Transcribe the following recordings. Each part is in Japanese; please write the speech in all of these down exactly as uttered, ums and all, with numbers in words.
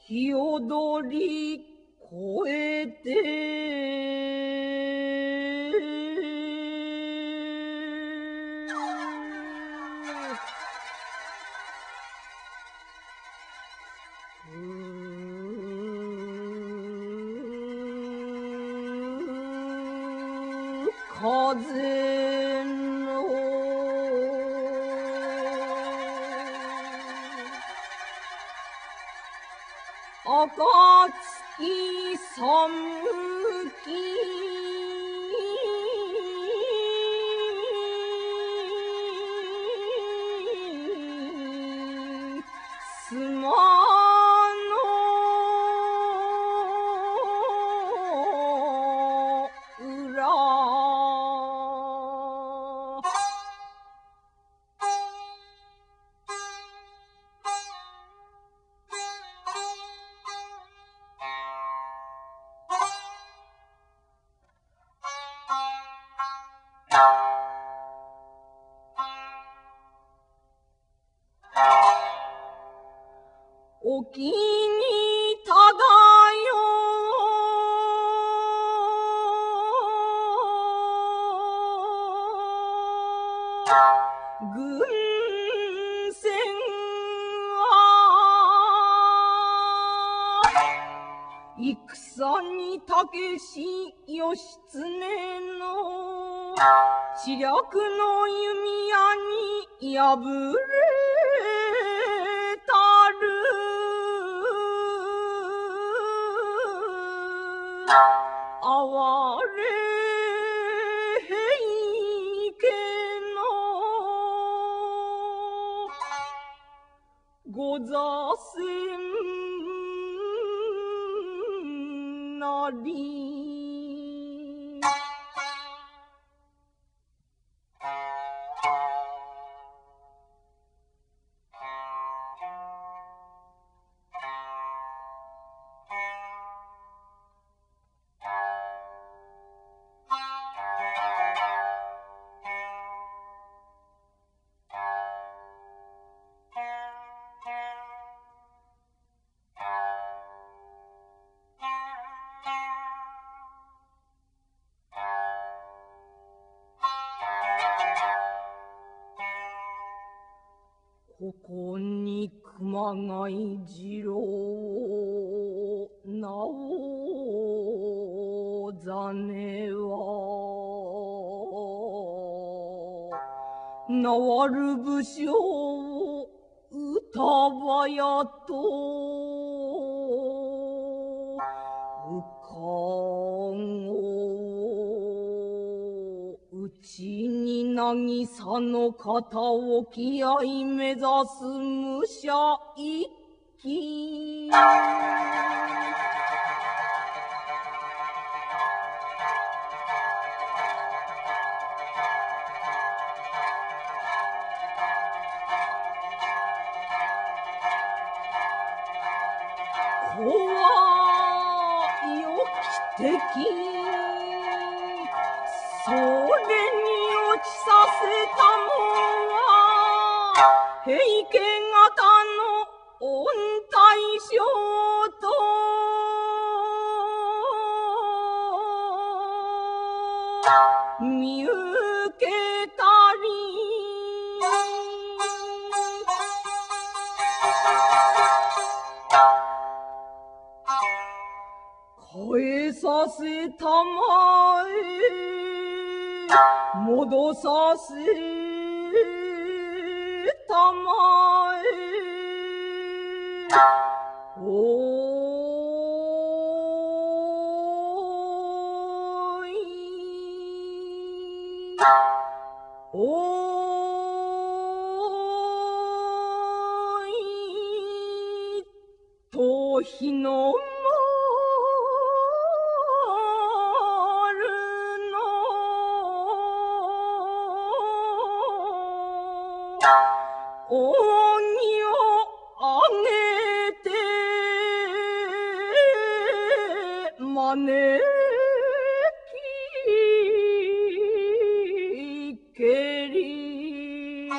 日をどり越えて風の暁寒きすまの裏沖に漂う軍船は戦にたけし義経の知略の弓矢に敗れたる哀れ平家のご座せんなりここに熊谷次郎なおざねは名わる武将歌ばやとうかごうちに渚の片沖合目指す武者一揆怖よき敵それに落ちさせたのは平家方の御大将と見受けたり変えさせたまえ戻させたまえおいおいと日の扇をあげて招きけり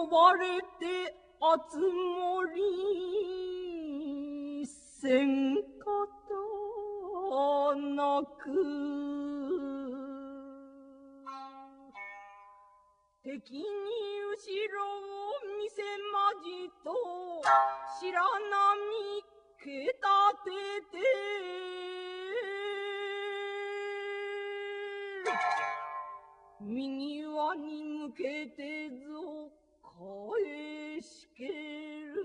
ばれて集まりせんかたなく敵に後ろを見せまじと白波け立てて右輪に向けてぞ返しける